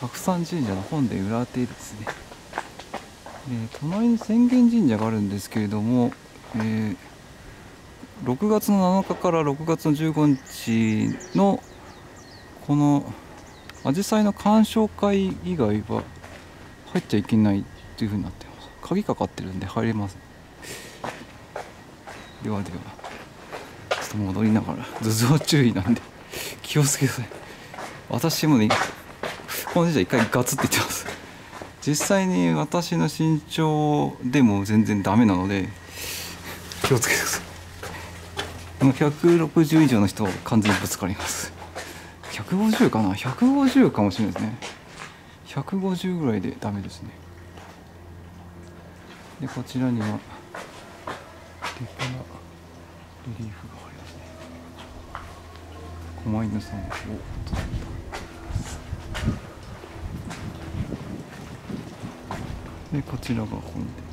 白山神社の本殿裏手ですね。隣に浅間神社があるんですけれども、6月の7日から6月の15日のこのアジサイの鑑賞会以外は入っちゃいけないというふうになってます。鍵かかってるんで入れます。ではでは、ちょっと戻りながら頭上注意なんで気をつけてください。私もね、この神社一回ガツって言ってます。実際に私の身長でも全然ダメなので気をつけてください。160以上の人は完全にぶつかります。150かな、150かもしれないですね。150ぐらいでダメですね。でこちらには立派なリリーフがありますね。狛犬さんをでこちらが本殿。